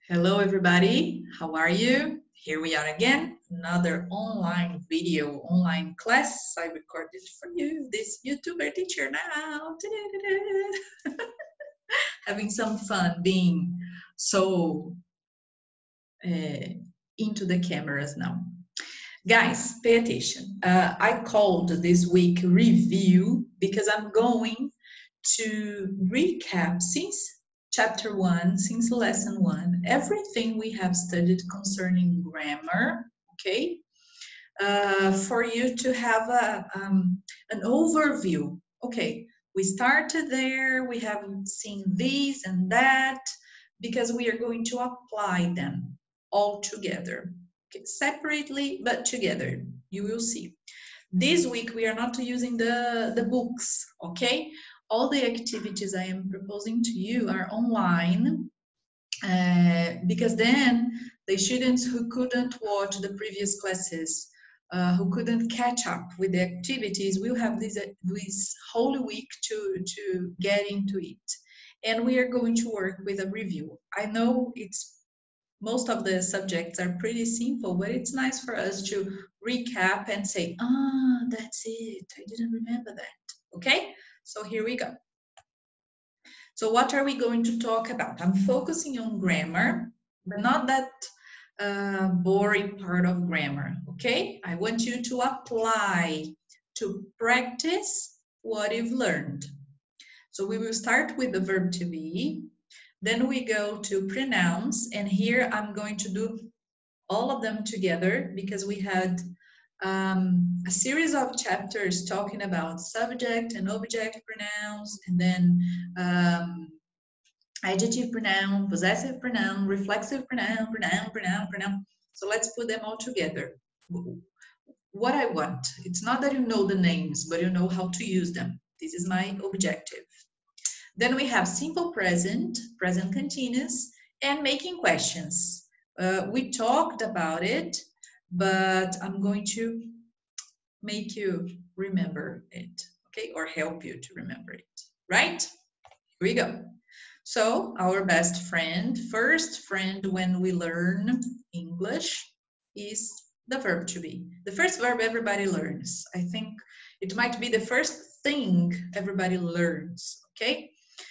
Hello everybody, how are you? Here we are again, another online video, online class. I recorded for you, this YouTuber teacher now. Having some fun being so into the cameras now. Guys, pay attention. I called this week review because I'm going to recap since chapter 1, since lesson 1, everything we have studied concerning grammar, okay? For you to have an overview. Okay, we started there, we have seen this and that, because we are going to apply them all together. Okay, separately, but together, you will see. This week, we are not using the books, okay? All the activities I am proposing to you are online, because then the students who couldn't watch the previous classes, who couldn't catch up with the activities, will have this whole week to get into it. And we are going to work with a review. I know most of the subjects are pretty simple, but it's nice for us to recap and say, that's it, I didn't remember that, okay? So here we go. So what are we going to talk about? I'm focusing on grammar, but not that boring part of grammar, okay? I want you to apply, to practice what you've learned. So we will start with the verb to be, then we go to pronouns, and here I'm going to do all of them together because we had a series of chapters talking about subject and object pronouns, and then adjective pronoun, possessive pronoun, reflexive pronoun, pronoun. So let's put them all together. What I want, it's not that you know the names, but you know how to use them. This is my objective. Then we have simple present, present continuous, and making questions. We talked about it, but I'm going to make you remember it, okay? Or help you to remember it, right? Here we go. So our best friend, first friend when we learn English is the verb to be. The first verb everybody learns. I think it might be the first thing everybody learns, okay?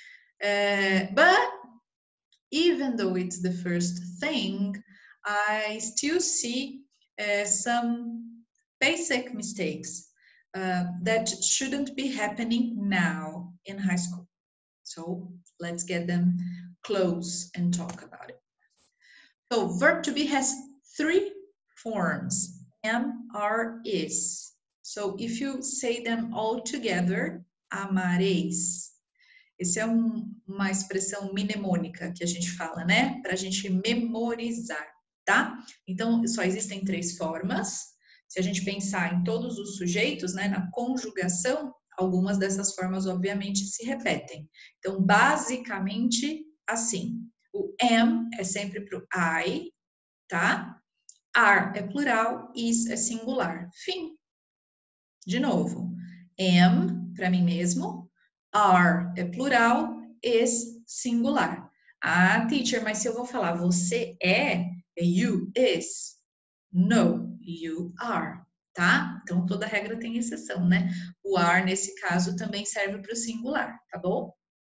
But even though it's the first thing, I still see some basic mistakes that shouldn't be happening now in high school. So let's get them close and talk about it. So verb to be has 3 forms, am, are, is. So if you say them all together, amareis. Essa é uma expressão mnemônica que a gente fala, né? Para a gente memorizar, tá? Então, só existem 3 formas. Se a gente pensar em todos os sujeitos, né, na conjugação, algumas dessas formas, obviamente, se repetem. Então, basicamente, assim. O am é sempre para o I, tá? Are é plural, is é singular. Fim. De novo. Am, para mim mesmo. Are é plural, is singular. Ah, teacher, mas se eu vou falar você é you is. No, you are, tá? Então, toda regra tem exceção, né? O are, nesse caso, também serve para o singular, tá bom?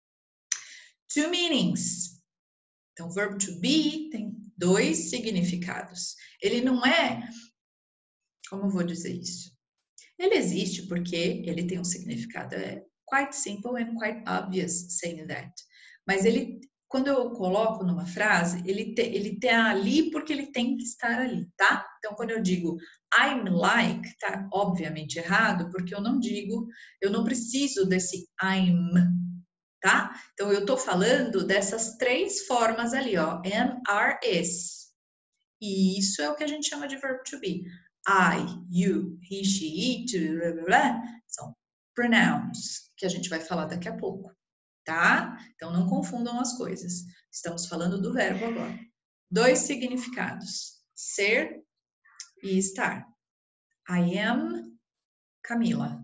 2 meanings. Então, verbo to be tem 2 significados. Ele não é... Como eu vou dizer isso? Ele existe porque ele tem um significado. É quite simple and quite obvious saying that. Mas ele, quando eu coloco numa frase, ele tá ali porque ele tem que estar ali, tá? Então, quando eu digo I'm like, tá obviamente errado, porque eu não preciso desse I'm, tá? Então, eu tô falando dessas 3 formas ali, ó. Am, are, is. E isso é o que a gente chama de verb to be. I, you, he, she, it, blá, blá, blá, são pronouns, que a gente vai falar daqui a pouco, tá? Então, não confundam as coisas. Estamos falando do verbo agora. 2 significados, ser e estar. I am Camila.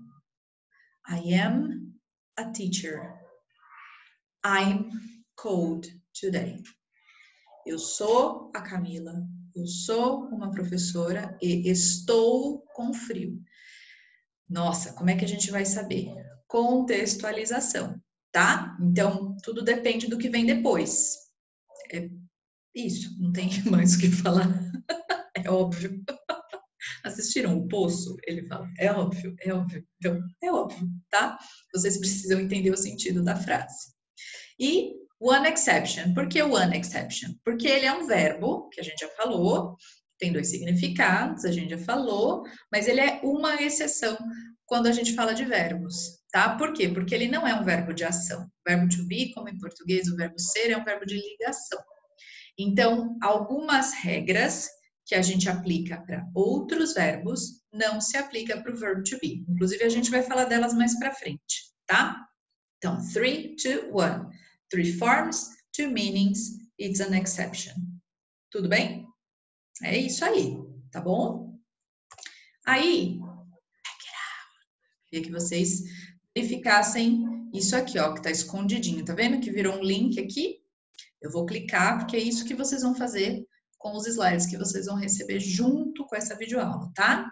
I am a teacher. I'm cold today. Eu sou a Camila. Eu sou uma professora e estou com frio. Nossa, como é que a gente vai saber? Contextualização, tá? Então, tudo depende do que vem depois. É isso, não tem mais o que falar. É óbvio. Assistiram O Poço? Ele fala, é óbvio, é óbvio. Então, é óbvio, tá? Vocês precisam entender o sentido da frase. E one exception. Por que one exception? Porque ele é um verbo, que a gente já falou, tem 2 significados, a gente já falou, mas ele é uma exceção quando a gente fala de verbos, tá? Por quê? Porque ele não é um verbo de ação. O verbo to be, como em português, o verbo ser é um verbo de ligação. Então, algumas regras que a gente aplica para outros verbos não se aplica para o verbo to be. Inclusive, a gente vai falar delas mais para frente, tá? Então, 3, 2, 1. 3 forms, 2 meanings, it's an exception. Tudo bem? É isso aí, tá bom? Aí, queria que vocês verificassem isso aqui, ó, que tá escondidinho. Tá vendo que virou um link aqui? Eu vou clicar, porque é isso que vocês vão fazer com os slides que vocês vão receber junto com essa videoaula, tá?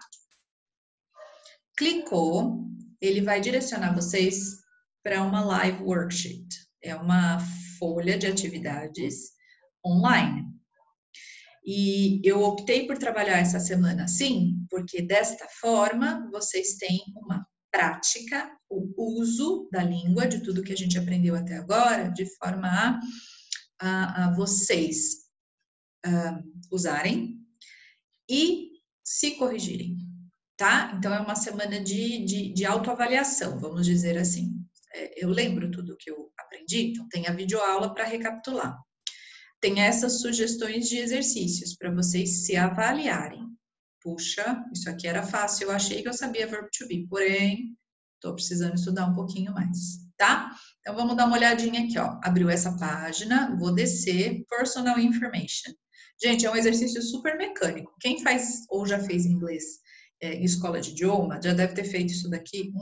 Clicou, ele vai direcionar vocês para uma live worksheet. É uma folha de atividades online. E eu optei por trabalhar essa semana assim, porque desta forma vocês têm uma prática, o uso da língua, de tudo que a gente aprendeu até agora, de forma a vocês usarem e se corrigirem, tá? Então, é uma semana de autoavaliação, vamos dizer assim. Eu lembro tudo que eu aprendi, então tem a videoaula para recapitular. Tem essas sugestões de exercícios para vocês se avaliarem. Puxa, isso aqui era fácil, eu achei que eu sabia verbo to be, porém, estou precisando estudar um pouquinho mais, tá? Então, vamos dar uma olhadinha aqui, ó. Abriu essa página, vou descer, personal information. Gente, é um exercício super mecânico. Quem faz ou já fez inglês em escola de idioma, já deve ter feito isso daqui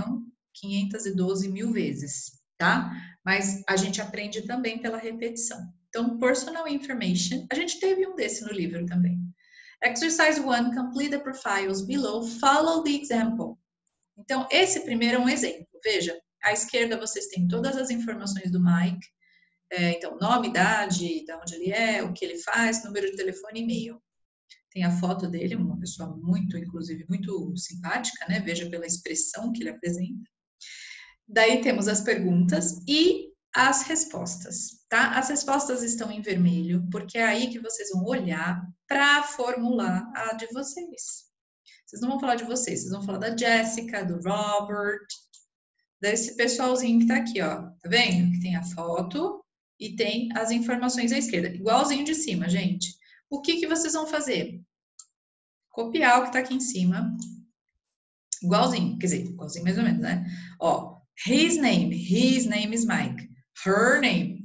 1.512.000 vezes, tá? Mas a gente aprende também pela repetição. Então, personal information, a gente teve um desse no livro também. Exercise 1, complete the profiles below, follow the example. Então, esse primeiro é um exemplo. Veja, à esquerda vocês têm todas as informações do Mike. Então, nome, idade, de onde ele é, o que ele faz, número de telefone e e-mail. Tem a foto dele, uma pessoa muito, inclusive, muito simpática, né? Veja pela expressão que ele apresenta. Daí temos as perguntas e as respostas, tá? As respostas estão em vermelho, porque é aí que vocês vão olhar para formular a de vocês. Vocês não vão falar de vocês, vocês vão falar da Jessica, do Robert, desse pessoalzinho que tá aqui, ó. Tá vendo? Que tem a foto e tem as informações à esquerda. Igualzinho de cima, gente. O que vocês vão fazer? Copiar o que tá aqui em cima. Igualzinho, quer dizer, igualzinho mais ou menos, né? Ó, his name is Mike. Her name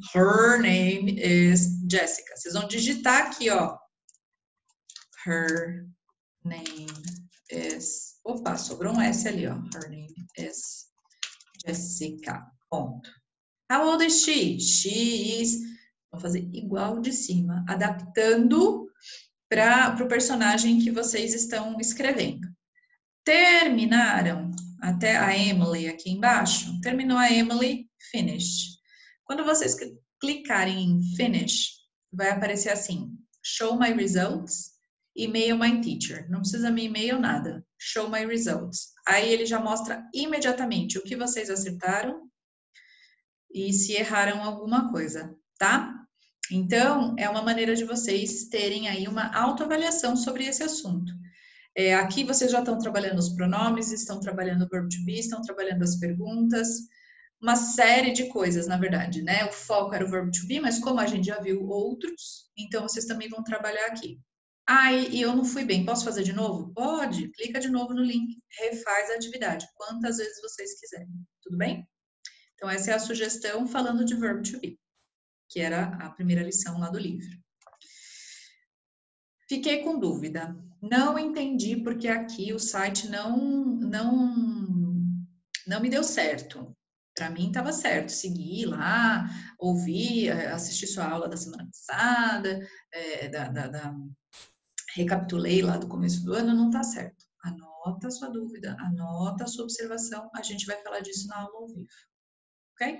is Jessica. Vocês vão digitar aqui, ó. Her name is... Opa, sobrou um S ali, ó. Her name is Jessica. Ponto. How old is she? She is... Vou fazer igual de cima, adaptando para o personagem que vocês estão escrevendo. Terminaram até a Emily aqui embaixo? Terminou a Emily, finish. Quando vocês clicarem em finish, vai aparecer assim, show my results, email my teacher. Não precisa me e-mail nada. Show my results. Aí ele já mostra imediatamente o que vocês acertaram e se erraram alguma coisa, tá? Então, é uma maneira de vocês terem aí uma autoavaliação sobre esse assunto. Aqui vocês já estão trabalhando os pronomes, estão trabalhando o verbo to be, estão trabalhando as perguntas, uma série de coisas, na verdade, né? O foco era o verbo to be, mas como a gente já viu outros, então vocês também vão trabalhar aqui. E eu não fui bem, posso fazer de novo? Pode, clica de novo no link, refaz a atividade, quantas vezes vocês quiserem, tudo bem? Então, essa é a sugestão falando de verbo to be, que era a primeira lição lá do livro. Fiquei com dúvida. Não entendi porque aqui o site não me deu certo. Para mim estava certo, segui lá, ouvi, assisti sua aula da semana passada, recapitulei lá do começo do ano, não está certo. Anota a sua dúvida, anota a sua observação, a gente vai falar disso na aula ao vivo, ok?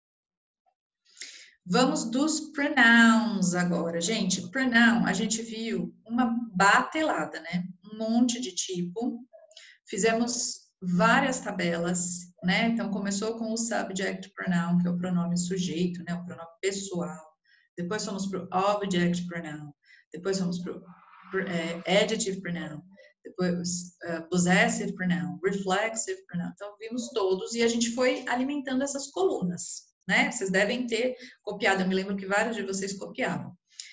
Vamos dos pronouns agora. Gente, pronoun, a gente viu uma batelada, né? Um monte de tipo. Fizemos várias tabelas, né? Então, começou com o subject pronoun, que é o pronome sujeito, né? O pronome pessoal. Depois fomos para o object pronoun. Depois fomos para o adjective pronoun. Depois, possessive pronoun, reflexive pronoun. Então, vimos todos e a gente foi alimentando essas colunas, né? Vocês devem ter copiado. Eu me lembro que vários de vocês copiavam.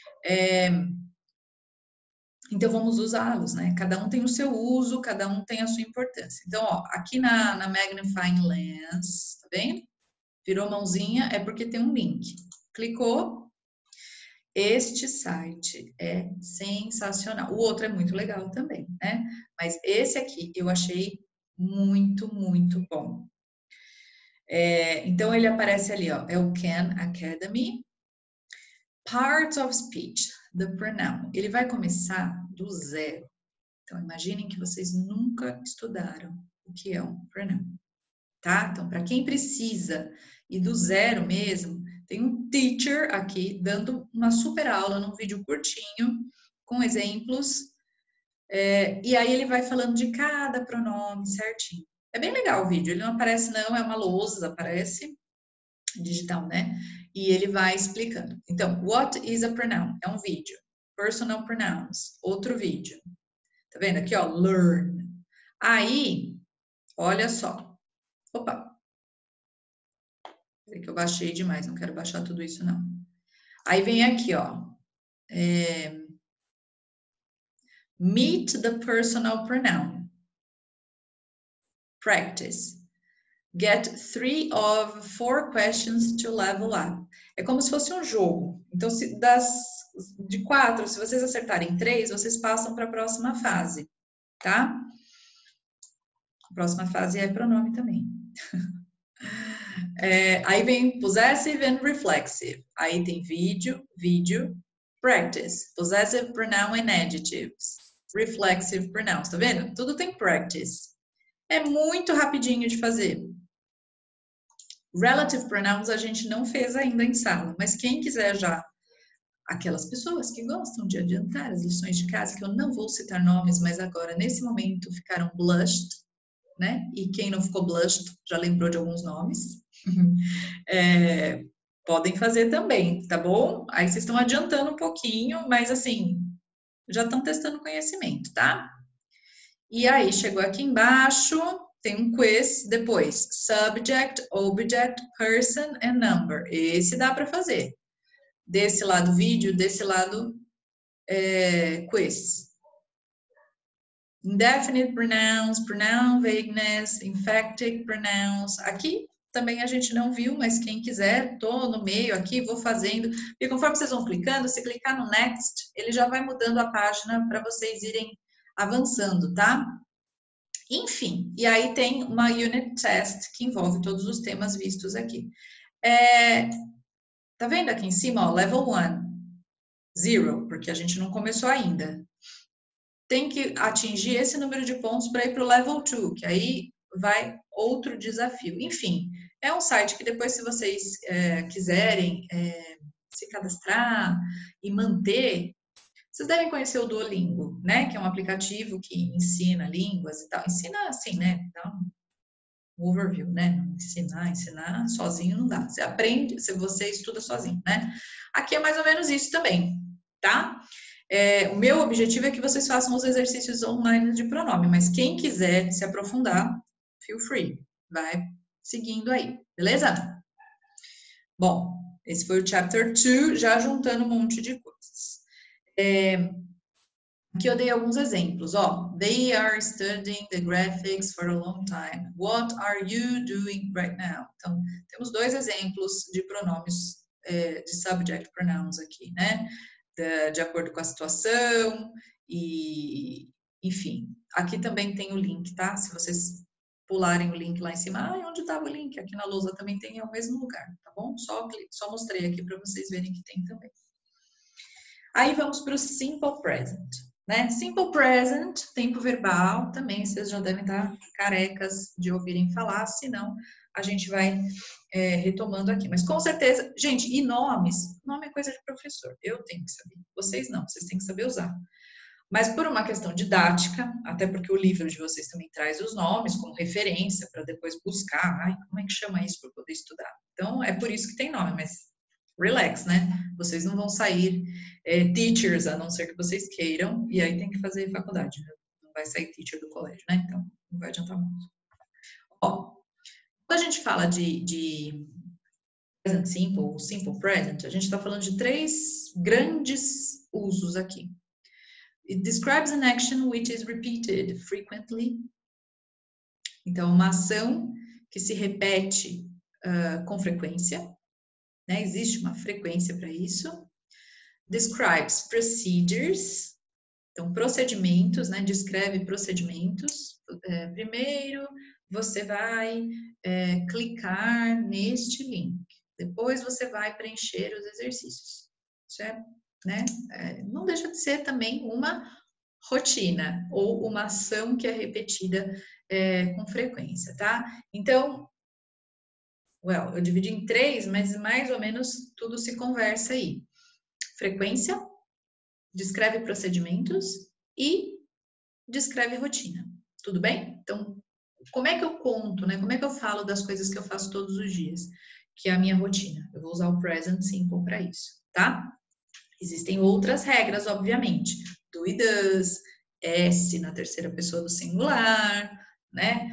Então, vamos usá-los, né? Cada um tem o seu uso, cada um tem a sua importância. Então, ó, aqui na Magnifying Lens, tá vendo? Virou mãozinha, é porque tem um link. Clicou. Este site é sensacional. O outro é muito legal também, né? Mas esse aqui eu achei muito, muito bom. Então, ele aparece ali, ó. É o Khan Academy. Parts of speech, the pronoun. Ele vai começar do zero. Então, imaginem que vocês nunca estudaram o que é um pronoun, tá? Então, para quem precisa ir do zero mesmo, tem um teacher aqui dando uma super aula num vídeo curtinho, com exemplos, e aí ele vai falando de cada pronome certinho. É bem legal o vídeo, ele não aparece não, é uma lousa, aparece, digital, né? E ele vai explicando. Então, what is a pronoun? É um vídeo. Personal pronouns, outro vídeo. Tá vendo aqui, ó, learn. Aí, olha só. Opa. Peraí que eu baixei demais, não quero baixar tudo isso, não. Aí vem aqui, ó. Meet the personal pronoun. Practice. Get 3 of 4 questions to level up. É como se fosse um jogo. Então, de 4, se vocês acertarem 3, vocês passam para a próxima fase, tá? A próxima fase é pronome também. Aí vem possessive and reflexive. Aí tem vídeo, practice. Possessive pronoun and adjectives. Reflexive pronouns, tá vendo? Tudo tem practice. É muito rapidinho de fazer. Relative pronouns a gente não fez ainda em sala, mas quem quiser já, aquelas pessoas que gostam de adiantar as lições de casa, que eu não vou citar nomes, mas agora, nesse momento, ficaram blushed, né? E quem não ficou blushed já lembrou de alguns nomes. Podem fazer também, tá bom? Aí vocês estão adiantando um pouquinho, mas assim, já estão testando conhecimento, tá? E aí, chegou aqui embaixo, tem um quiz, depois, subject, object, person and number. Esse dá para fazer. Desse lado vídeo, desse lado quiz. Indefinite pronouns, pronoun vagueness, emphatic pronouns. Aqui também a gente não viu, mas quem quiser, tô no meio aqui, vou fazendo. E conforme vocês vão clicando, se clicar no next, ele já vai mudando a página para vocês irem avançando, tá? Enfim, e aí tem uma unit test que envolve todos os temas vistos aqui. Tá vendo aqui em cima, ó, level 1, 0, porque a gente não começou ainda. Tem que atingir esse número de pontos para ir para o level 2, que aí vai outro desafio. Enfim, é um site que depois, se vocês quiserem se cadastrar e manter, vocês devem conhecer o Duolingo, né? Que é um aplicativo que ensina línguas e tal. Ensina assim, né? Dá um overview, né? Ensinar sozinho não dá. Você aprende, você estuda sozinho, né? Aqui é mais ou menos isso também, tá? O meu objetivo é que vocês façam os exercícios online de pronome, mas quem quiser se aprofundar, feel free. Vai seguindo aí, beleza? Bom, esse foi o chapter 2, já juntando um monte de coisas. Aqui eu dei alguns exemplos, ó. They are studying the graphics for a long time. What are you doing right now? Então, temos 2 exemplos de pronomes, de subject pronouns aqui, né? De acordo com a situação e, enfim. Aqui também tem o link, tá? Se vocês pularem o link lá em cima, onde estava o link? Aqui na lousa também tem, é o mesmo lugar, tá bom? Só mostrei aqui para vocês verem que tem também. Aí vamos para o Simple Present, né? Simple Present, tempo verbal, também vocês já devem estar carecas de ouvirem falar, senão a gente vai retomando aqui. Mas com certeza, gente, e nomes? Nome é coisa de professor, eu tenho que saber. Vocês não, vocês têm que saber usar. Mas por uma questão didática, até porque o livro de vocês também traz os nomes como referência para depois buscar, como é que chama isso para poder estudar? Então, é por isso que tem nome, mas relax, né? Vocês não vão sair teachers, a não ser que vocês queiram, e aí tem que fazer faculdade, né? Não vai sair teacher do colégio, né? Então, não vai adiantar muito. Ó, quando a gente fala de present simple, ou simple present, a gente está falando de 3 grandes usos aqui. It describes an action which is repeated frequently. Então, uma ação que se repete com frequência, né? Existe uma frequência para isso. Describes procedures. Então, procedimentos, né? Descreve procedimentos. Primeiro, você vai clicar neste link. Depois, você vai preencher os exercícios. Certo? Né? Não deixa de ser também uma rotina ou uma ação que é repetida com frequência, tá? Então, eu dividi em 3, mas mais ou menos tudo se conversa aí. Frequência, descreve procedimentos e descreve rotina. Tudo bem? Então, como é que eu conto, né? Como é que eu falo das coisas que eu faço todos os dias? Que é a minha rotina. Eu vou usar o present simple para isso, tá? Existem outras regras, obviamente. Do e does, S na terceira pessoa do singular, né?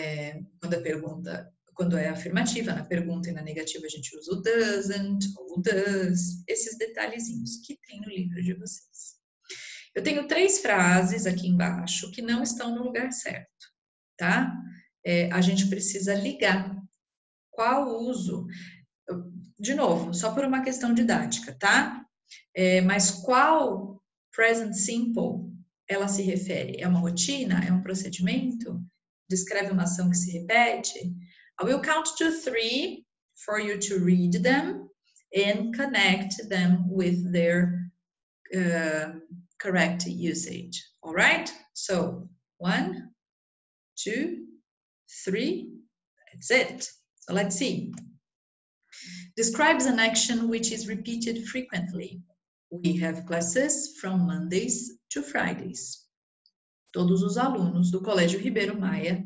Quando é afirmativa, na pergunta e na negativa a gente usa o doesn't ou o does, esses detalhezinhos que tem no livro de vocês. Eu tenho 3 frases aqui embaixo que não estão no lugar certo, tá? A gente precisa ligar. Qual uso? De novo, só por uma questão didática, tá? Mas qual present simple ela se refere? É uma rotina? É um procedimento? Descreve uma ação que se repete? I will count to 3 for you to read them and connect them with their correct usage. All right? So, 1, 2, 3. That's it. So let's see. Describes an action which is repeated frequently. We have classes from Mondays to Fridays. Todos os alunos do Colégio Ribeiro Maia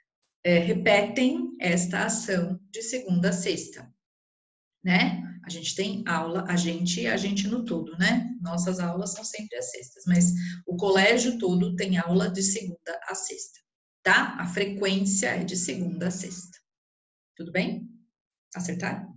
repetem esta ação de segunda a sexta, né? A gente tem aula, a gente no todo, né? Nossas aulas são sempre às sextas, mas o colégio todo tem aula de segunda a sexta, tá? A frequência é de segunda a sexta. Tudo bem? Acertaram?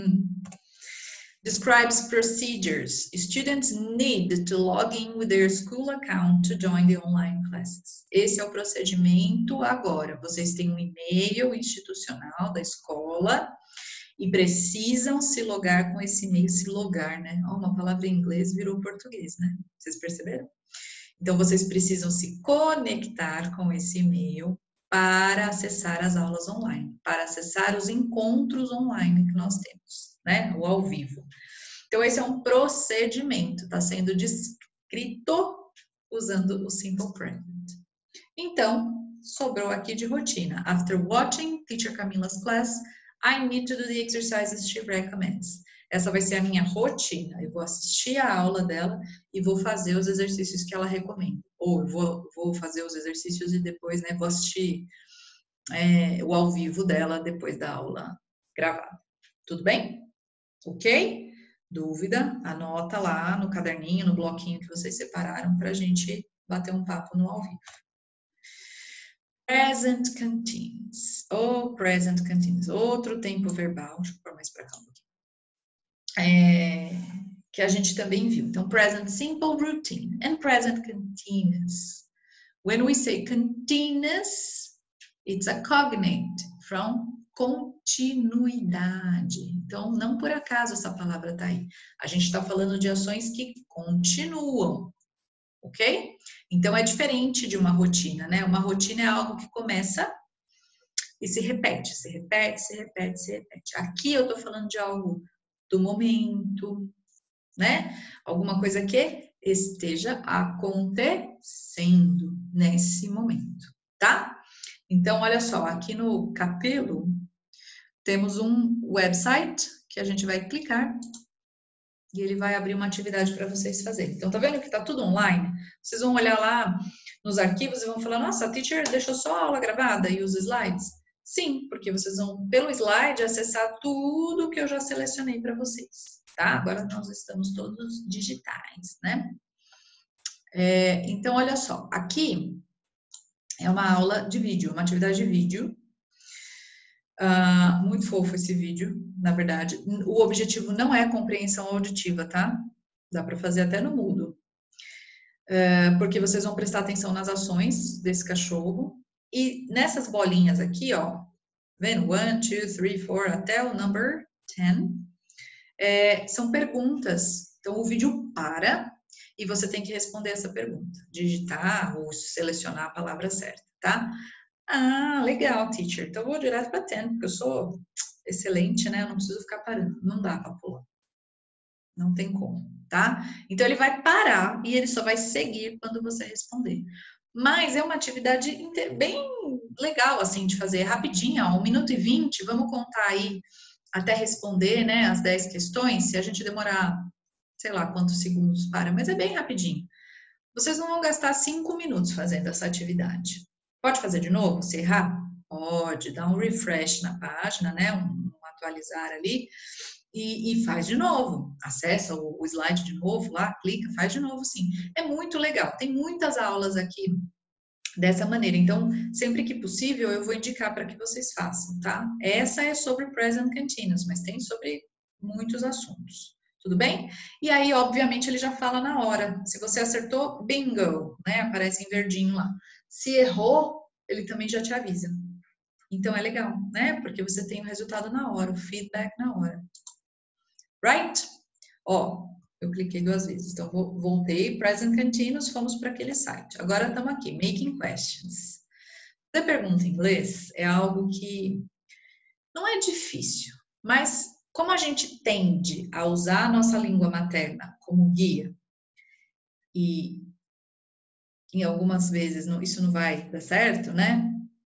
Describes procedures. Students need to log in with their school account to join the online classes. Esse é o procedimento agora. Vocês têm um e-mail institucional da escola e precisam se logar com esse e-mail, se logar, né? Uma palavra em inglês virou português, né? Vocês perceberam? Então, vocês precisam se conectar com esse e-mail para acessar as aulas online, para acessar os encontros online que nós temos, né? O ao vivo. Então, esse é um procedimento, está sendo descrito usando o Simple Present. Então, sobrou aqui de rotina. After watching Teacher Camila's class, I need to do the exercises she recommends. Essa vai ser a minha rotina. Eu vou assistir a aula dela e vou fazer os exercícios que ela recomenda. Ou eu vou fazer os exercícios e depois, né, vou assistir o ao vivo dela depois da aula gravada. Tudo bem? Ok? Dúvida? Anota lá no caderninho, no bloquinho que vocês separaram para a gente bater um papo no ao vivo. Present continuous. Present continuous. Outro tempo verbal. Deixa eu pôr mais para cá um pouquinho. Que a gente também viu. Então, present simple routine and present continuous. When we say continuous, it's a cognate from continuidade. Então, não por acaso essa palavra está aí. A gente está falando de ações que continuam, ok? Então, é diferente de uma rotina, né? Uma rotina é algo que começa e se repete, se repete, se repete, se repete. Aqui eu tô falando de algo do momento, né? Alguma coisa que esteja acontecendo nesse momento, tá? Então, olha só, aqui no Capelo temos um website que a gente vai clicar e ele vai abrir uma atividade para vocês fazerem. Então, tá vendo que tá tudo online? Vocês vão olhar lá nos arquivos e vão falar, nossa, a teacher deixou só a aula gravada e os slides? Sim, porque vocês vão, pelo slide, acessar tudo que eu já selecionei para vocês, tá? Agora nós estamos todos digitais, né? Então, olha só, aqui é uma aula de vídeo, uma atividade de vídeo. Muito fofo esse vídeo, na verdade. O objetivo não é compreensão auditiva, tá? Dá para fazer até no mudo. Porque vocês vão prestar atenção nas ações desse cachorro. E nessas bolinhas aqui, ó, vendo? 1, 2, 3, 4, até o number 10. São perguntas. Então, o vídeo para e você tem que responder essa pergunta. Digitar ou selecionar a palavra certa, tá? Ah, legal, teacher. Então, eu vou direto para 10, porque eu sou excelente, né? Eu não preciso ficar parando. Não dá para pular. Não tem como, tá? Então, ele vai parar e ele só vai seguir quando você responder. Mas é uma atividade bem legal, assim, de fazer rapidinha, ó, 1 minuto e 20. Vamos contar aí até responder, né, as 10 questões. Se a gente demorar, sei lá quantos segundos para, mas é bem rapidinho. Vocês não vão gastar 5 minutos fazendo essa atividade. Pode fazer de novo, se errar? Pode, dá um refresh na página, né, um atualizar ali, e faz de novo. Acessa o slide de novo lá, clica, faz de novo, sim. É muito legal, tem muitas aulas aqui dessa maneira. Então, sempre que possível, eu vou indicar para que vocês façam, tá? Essa é sobre present continuous, mas tem sobre muitos assuntos. Tudo bem? E aí, obviamente, ele já fala na hora. Se você acertou, bingo, né? Aparece em verdinho lá. Se errou, ele também já te avisa. Então, é legal, né? Porque você tem o resultado na hora, o feedback na hora. Right? Ó, eu cliquei 2 vezes. Então, voltei, present continuous, fomos para aquele site. Agora estamos aqui, making questions. Fazer pergunta em inglês é algo que não é difícil, mas como a gente tende a usar a nossa língua materna como guia, e em algumas vezes isso não vai dar certo, né?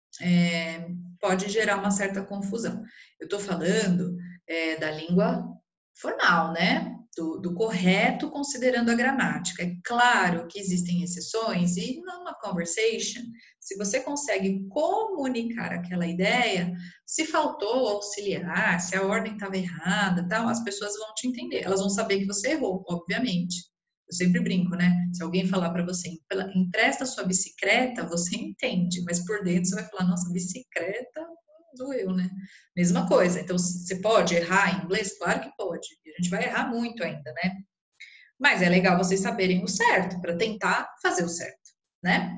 Pode gerar uma certa confusão. Eu estou falando da língua formal, né? Do correto considerando a gramática. É claro que existem exceções e numa conversation, se você consegue comunicar aquela ideia, se faltou auxiliar, se a ordem estava errada, tal, as pessoas vão te entender. Elas vão saber que você errou, obviamente. Eu sempre brinco, né? Se alguém falar para você, empresta sua bicicleta, você entende, mas por dentro você vai falar, nossa, bicicleta doeu, né? Mesma coisa. Então, você pode errar em inglês? Claro que pode. E a gente vai errar muito ainda, né? Mas é legal vocês saberem o certo, para tentar fazer o certo, né?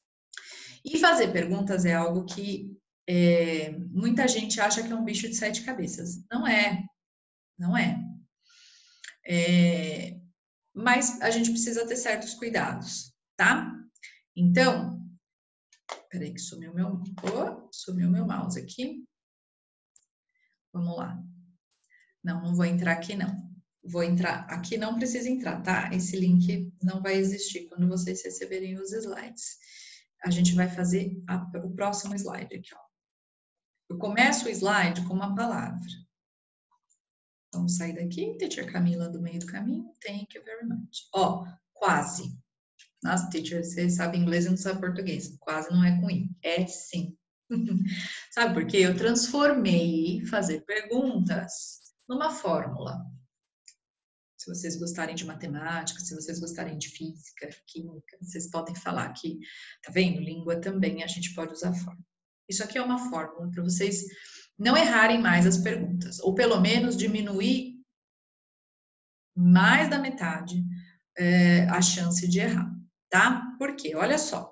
E fazer perguntas é algo que muita gente acha que é um bicho de 7 cabeças. Não é. Não é. Mas a gente precisa ter certos cuidados, tá? Então, peraí que sumiu meu mouse aqui. Vamos lá. Não vou entrar aqui, não. Vou entrar aqui, não precisa entrar, tá? Esse link não vai existir quando vocês receberem os slides. A gente vai fazer o próximo slide aqui, ó. Eu começo o slide com uma palavra. Vamos sair daqui, teacher Camila do meio do caminho. Thank you very much. Ó, quase. Nossa, teacher, você sabe inglês e não sabe português. Quase não é com I. É sim. Sabe por quê? Eu transformei fazer perguntas numa fórmula. Se vocês gostarem de matemática, se vocês gostarem de física, química, vocês podem falar que, tá vendo? Língua também a gente pode usar fórmula. Isso aqui é uma fórmula para vocês não errarem mais as perguntas, ou pelo menos diminuir mais da metade a chance de errar, tá? Por quê? Olha só.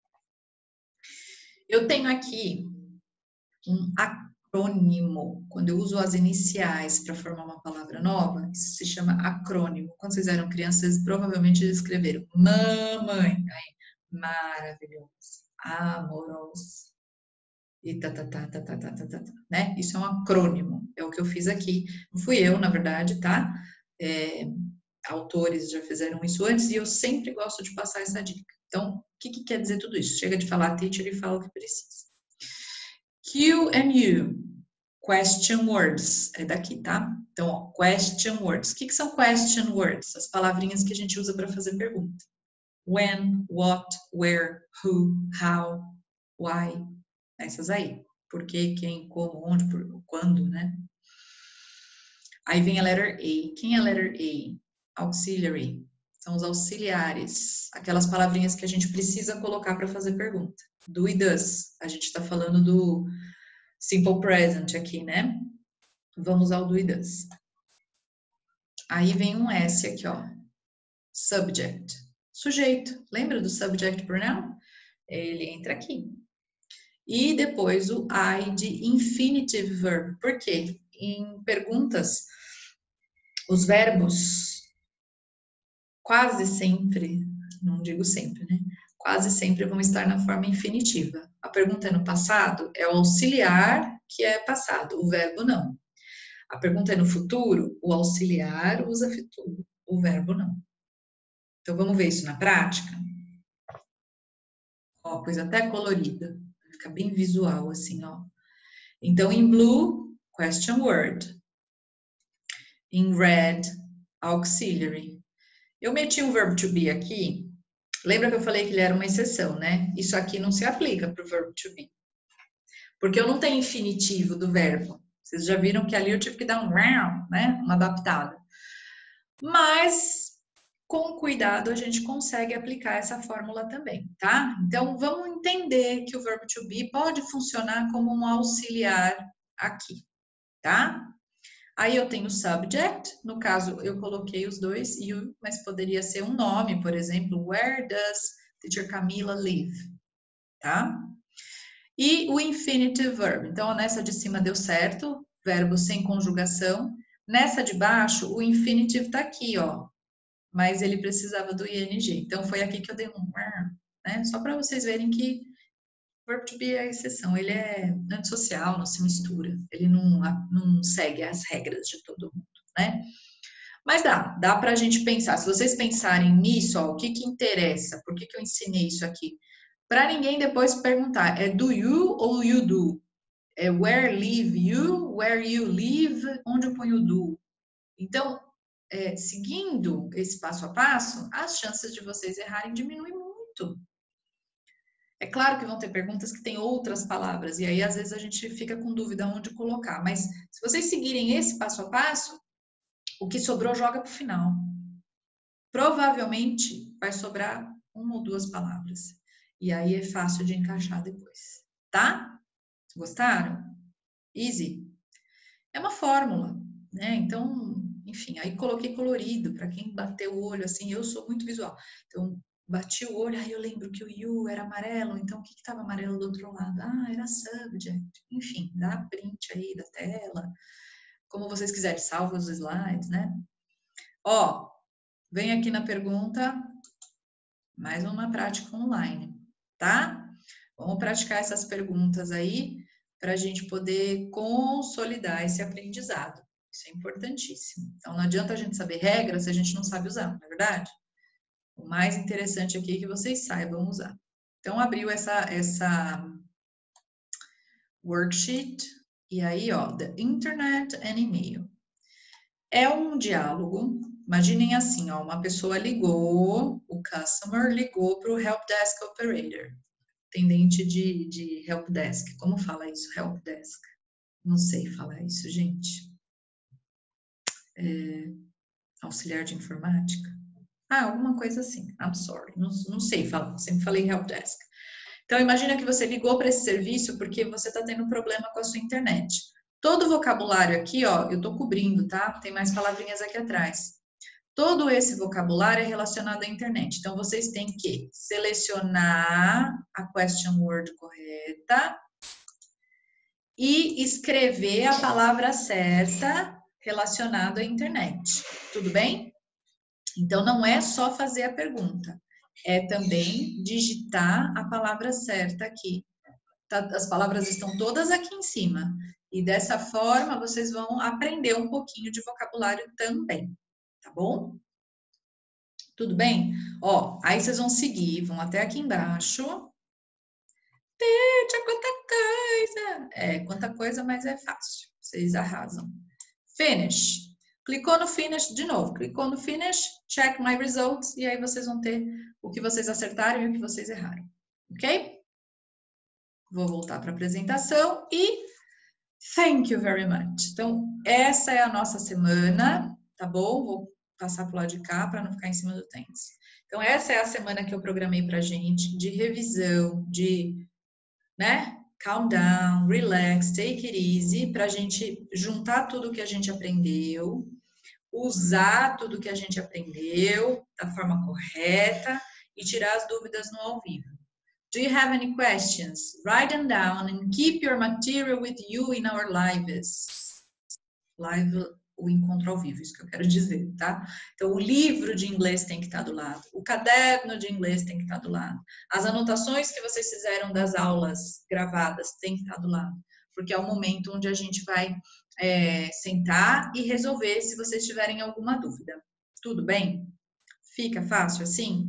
Eu tenho aqui um acrônimo. Quando eu uso as iniciais para formar uma palavra nova, isso se chama acrônimo. Quando vocês eram crianças, provavelmente escreveram mamãe. Aí, maravilhosa, amorosa. e né? Isso é um acrônimo, é o que eu fiz aqui. Não fui eu, na verdade, tá? Autores já fizeram isso antes e eu sempre gosto de passar essa dica. Então, o que quer dizer tudo isso? Chega de falar teacher e fala o que precisa. Q and U, question words, é daqui, tá? Então, ó, question words. O que são question words? As palavrinhas que a gente usa para fazer pergunta. When, what, where, who, how, why, essas aí. Por quê, quem, como, onde, quando, né? Aí vem a letter A. Quem é a letter A? Auxiliary. São os auxiliares. Aquelas palavrinhas que a gente precisa colocar para fazer pergunta. Do e does. A gente está falando do simple present aqui, né? Vamos ao do e does. Aí vem um S aqui, ó. Subject. Sujeito. Lembra do subject pronoun? Ele entra aqui. E depois o I de infinitive verb. Por quê? Em perguntas, os verbos quase sempre, não digo sempre, né? Quase sempre vão estar na forma infinitiva. A pergunta é no passado, é o auxiliar que é passado, o verbo não. A pergunta é no futuro, o auxiliar usa futuro, o verbo não. Então vamos ver isso na prática? Ó, coisa até colorida, fica bem visual assim, ó. Então em blue, question word. Em red, auxiliary. Eu meti um verbo to be aqui. Lembra que eu falei que ele era uma exceção, né? Isso aqui não se aplica para o verbo to be. Porque eu não tenho infinitivo do verbo. Vocês já viram que ali eu tive que dar um round, né? Uma adaptada. Mas, com cuidado, a gente consegue aplicar essa fórmula também, tá? Então, vamos entender que o verbo to be pode funcionar como um auxiliar aqui, tá? Aí eu tenho subject, no caso eu coloquei os dois you, mas poderia ser um nome, por exemplo, where does teacher Camila live, tá? E o infinitive verb, então nessa de cima deu certo, verbo sem conjugação, nessa de baixo o infinitive tá aqui, ó, mas ele precisava do ing, então foi aqui que eu dei um, né? Só para vocês verem que o verbo to be é a exceção, ele é antissocial, não se mistura, ele não segue as regras de todo mundo, né? Mas dá pra gente pensar, se vocês pensarem nisso, ó, o que interessa, por que eu ensinei isso aqui? Para ninguém depois perguntar, é do you ou you do? É where live you, where you live, onde eu ponho o do? Então, seguindo esse passo a passo, as chances de vocês errarem diminuem muito. É claro que vão ter perguntas que têm outras palavras, e aí às vezes a gente fica com dúvida onde colocar, mas se vocês seguirem esse passo a passo, o que sobrou joga para o final. Provavelmente vai sobrar uma ou duas palavras. E aí é fácil de encaixar depois. Tá? Gostaram? Easy. É uma fórmula, né? Então, enfim, aí coloquei colorido para quem bateu o olho assim. Eu sou muito visual. Então, bati o olho, aí eu lembro que o you era amarelo, então o que estava amarelo do outro lado? Ah, era subject. Enfim, dá print aí da tela. Como vocês quiserem, salva os slides, né? Ó, vem aqui na pergunta, mais uma prática online, tá? Vamos praticar essas perguntas aí para a gente poder consolidar esse aprendizado. Isso é importantíssimo. Então, não adianta a gente saber regras se a gente não sabe usar, não é verdade? O mais interessante aqui é que vocês saibam usar. Então, abriu essa worksheet e aí, ó, the internet and email. É um diálogo. Imaginem assim, ó, uma pessoa ligou, o customer ligou para o Help Desk Operator, atendente de Help Desk. Como fala isso, Help Desk? Não sei falar isso, gente. Auxiliar de informática? Ah, alguma coisa assim. I'm sorry, não sei falar, sempre falei Help Desk. Então, imagina que você ligou para esse serviço porque você está tendo um problema com a sua internet. Todo o vocabulário aqui, ó, eu estou cobrindo, tá? Tem mais palavrinhas aqui atrás. Todo esse vocabulário é relacionado à internet. Então, vocês têm que selecionar a question word correta e escrever a palavra certa relacionada à internet. Tudo bem? Então, não é só fazer a pergunta. É também digitar a palavra certa aqui As palavras estão todas aqui em cima. E dessa forma, vocês vão aprender um pouquinho de vocabulário também, tá bom? Tudo bem? Ó, aí vocês vão seguir, vão até aqui embaixo. Teacher, quanta coisa! É, quanta coisa, mas é fácil. Vocês arrasam. Finish. Clicou no finish de novo. Clicou no finish, check my results, e aí vocês vão ter o que vocês acertaram e o que vocês erraram. Ok? Vou voltar para a apresentação e thank you very much. Então, essa é a nossa semana, tá bom? Vou passar pro lado de cá para não ficar em cima do thanks. Então, essa é a semana que eu programei pra gente, de revisão, de, né? Calm down, relax, take it easy, pra gente juntar tudo que a gente aprendeu, usar tudo que a gente aprendeu da forma correta e tirar as dúvidas no ao vivo. Do you have any questions? Write them down and keep your material with you in our lives. Live, o encontro ao vivo, isso que eu quero dizer, tá? Então, o livro de inglês tem que estar do lado, o caderno de inglês tem que estar do lado, as anotações que vocês fizeram das aulas gravadas tem que estar do lado, porque é o momento onde a gente vai sentar e resolver se vocês tiverem alguma dúvida. Tudo bem? Fica fácil assim?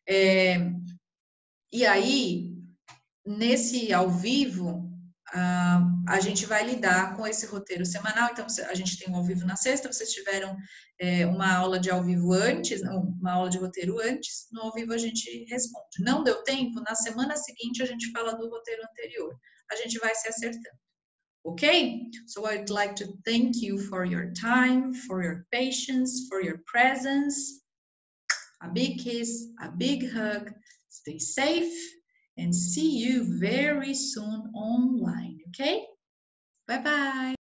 E aí, nesse ao vivo, a gente vai lidar com esse roteiro semanal. Então, a gente tem um ao vivo na sexta, vocês tiveram uma aula de ao vivo antes, uma aula de roteiro antes, no ao vivo a gente responde. Não deu tempo, na semana seguinte a gente fala do roteiro anterior. A gente vai se acertando. Okay? So I'd like to thank you for your time, for your patience, for your presence. A big kiss, a big hug. Stay safe and see you very soon online, okay? Bye-bye.